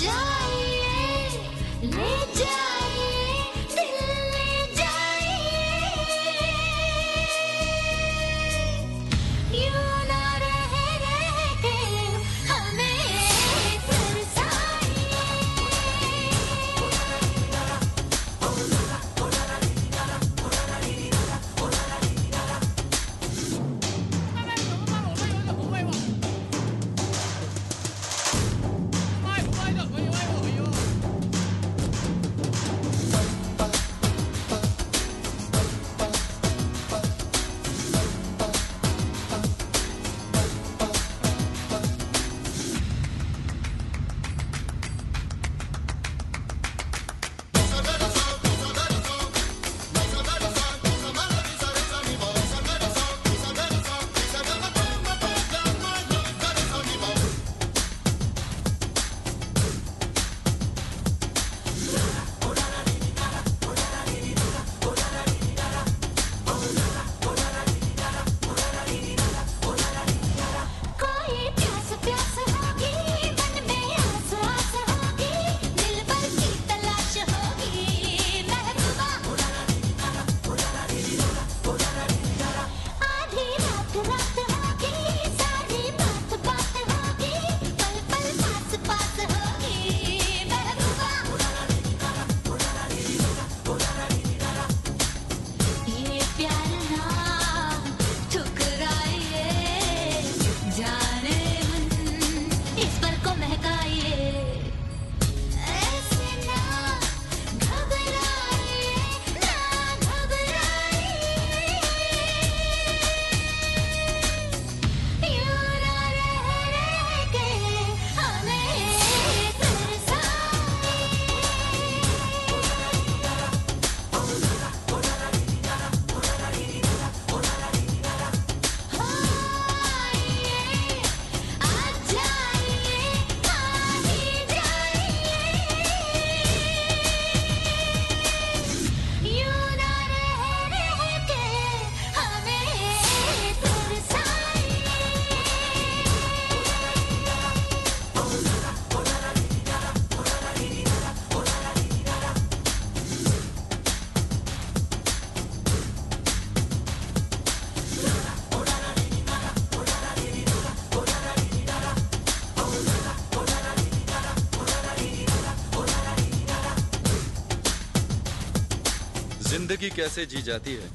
जिंदगी कैसे जी जाती है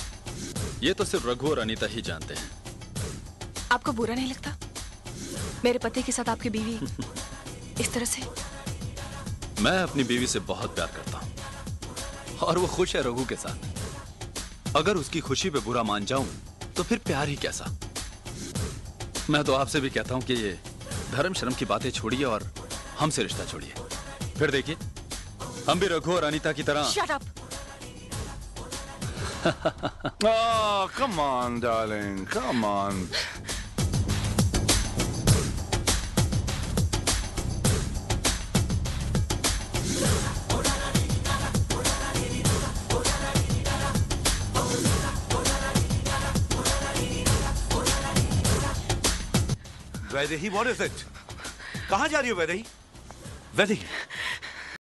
ये तो सिर्फ रघु और अनीता ही जानते हैं। आपको बुरा नहीं लगता मेरे पति के साथ आपकी बीवी इस तरह से? मैं अपनी बीवी से बहुत प्यार करता हूं और वो खुश है रघु के साथ। अगर उसकी खुशी पे बुरा मान जाऊं तो फिर प्यार ही कैसा। मैं तो आपसे भी कहता हूं कि ये धर्म शर्म की बातें छोड़िए और हमसे रिश्ता छोड़िए। फिर देखिए हम भी रघु और अनीता की तरह। Shut up! Oh, come on, darling. Come on. Vaidehi, what is it? कहाँ जा रही हो वैदेही? वैदेही,